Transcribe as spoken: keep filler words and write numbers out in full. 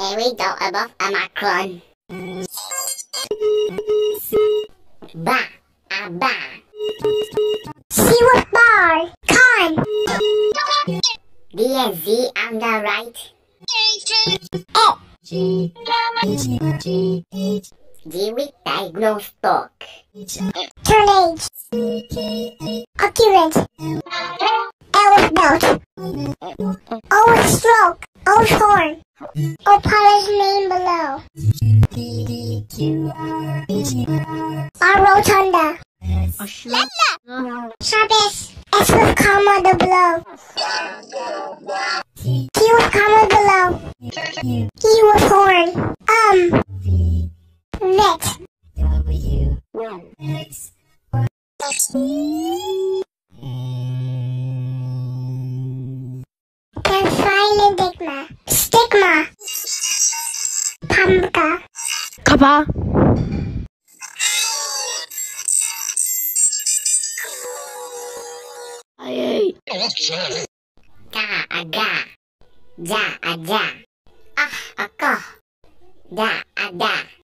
May we go above a macron? Ba, a ba. C with bar. Con. D and Z on the right. E. G with diagnose talk. Turnage. Occurrent. L with belt. O with stroke. O with horn. Opala's name below. R rotunda. Sharpest. S with comma the below. T with comma below. E with horn. Um. Vet. Confilendigma. Stigma. Pamka. Kapa. Ay, ay. Ka, aga. Ja, aja. Ah, ako. Da, ada.